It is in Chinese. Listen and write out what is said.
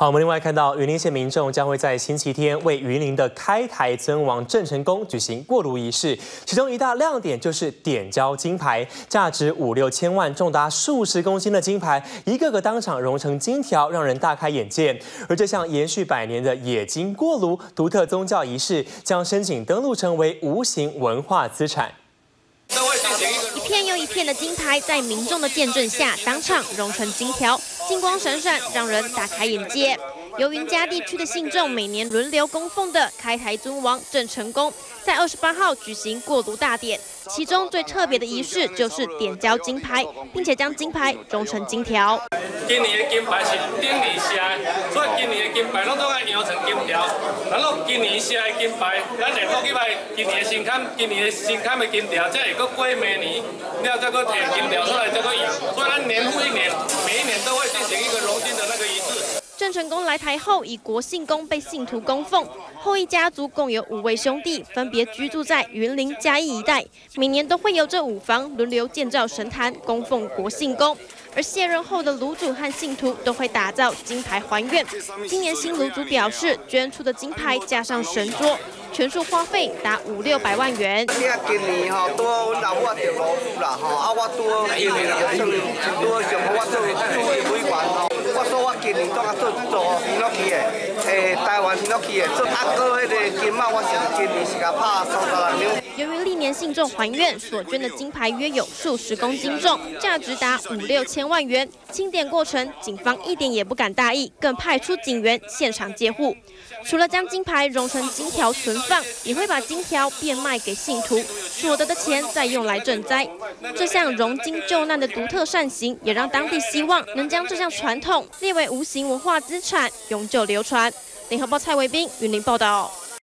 好，我们另外看到云林县民众将会在星期天为云林的开台尊王郑成功举行过炉仪式，其中一大亮点就是点交金牌，价值5、6千万、重达数十公斤的金牌，一个个当场熔成金条，让人大开眼界。而这项延续100年的冶金过炉独特宗教仪式，将申请登录成为无形文化资产。 一片又一片的金牌，在民众的见证下，当场熔成金条，金光闪闪，让人大开眼界。由云嘉地区的信众每年轮流供奉的开台尊王郑成功，在28号举行过炉大典，其中最特别的仪式就是点交金牌，并且将金牌熔成金条。 今年的金牌是顶年写的，所以今年的金牌拢总爱摇成金条。然后今年写的金牌，咱会搁去买今年的新刊的金条，才会搁过明年，了再搁摕金条出来再搁摇。所以咱年复一年，每一年都会进行一个熔金的那个仪式。 郑成功来台后，以国姓公被信徒供奉。后羿家族共有5位兄弟，分别居住在云林、嘉义一带。每年都会有这5房轮流建造神坛，供奉国姓公。而卸任后的炉主和信徒都会打造金牌还愿。今年新炉主表示，捐出的金牌加上神桌，全数花费达5、600万元。 今年吼，多阮老母啊着炉主啦吼，啊我多今年多上我做主委员吼。 我说我今年当啊做新乐器的，台湾新乐器的，做阿哥迄个金马，我是今年是甲拍30两两。 由于历年信众还愿，所捐的金牌约有数十公斤重，价值达5、6千万元。清点过程，警方一点也不敢大意，更派出警员现场接护。除了将金牌熔成金条存放，也会把金条变卖给信徒，所得的钱再用来赈灾。这项熔金救难的独特善行，也让当地希望能将这项传统列为无形文化资产，永久流传。联合报蔡维斌云林报道。